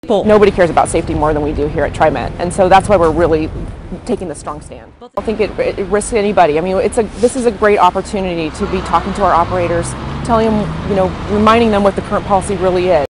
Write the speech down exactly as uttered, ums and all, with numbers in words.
Nobody cares about safety more than we do here at TriMet, and so that's why we're really taking the strong stand. I don't think it, it risks anybody. I mean, it's a this is a great opportunity to be talking to our operators, telling them, you know, reminding them what the current policy really is.